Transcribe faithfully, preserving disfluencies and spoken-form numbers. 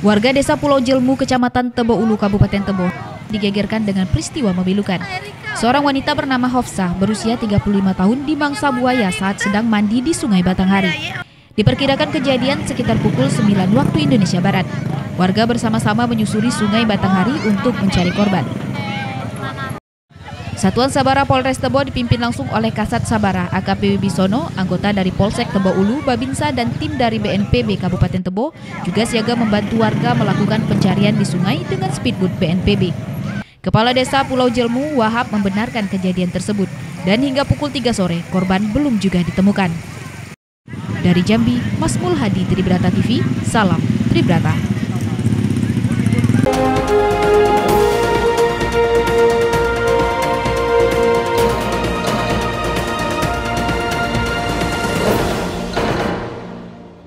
Warga desa Pulau Jelmu, Kecamatan Tebo Ulu, Kabupaten Tebo, digegerkan dengan peristiwa memilukan. Seorang wanita bernama Hofsah, berusia tiga puluh lima tahun, dimangsa buaya saat sedang mandi di Sungai Batanghari. Diperkirakan kejadian sekitar pukul sembilan waktu Indonesia Barat. Warga bersama-sama menyusuri Sungai Batanghari untuk mencari korban. Satuan Sabara Polres Tebo dipimpin langsung oleh Kasat Sabara A K P Wibisono, anggota dari Polsek Tebo Ulu, Babinsa, dan tim dari B N P B Kabupaten Tebo juga siaga membantu warga melakukan pencarian di sungai dengan speedboat B N P B. Kepala Desa Pulau Jelmu, Wahab, membenarkan kejadian tersebut, dan hingga pukul tiga sore korban belum juga ditemukan. Dari Jambi, Masmul Hadi, Tribrata T V, salam Tribrata.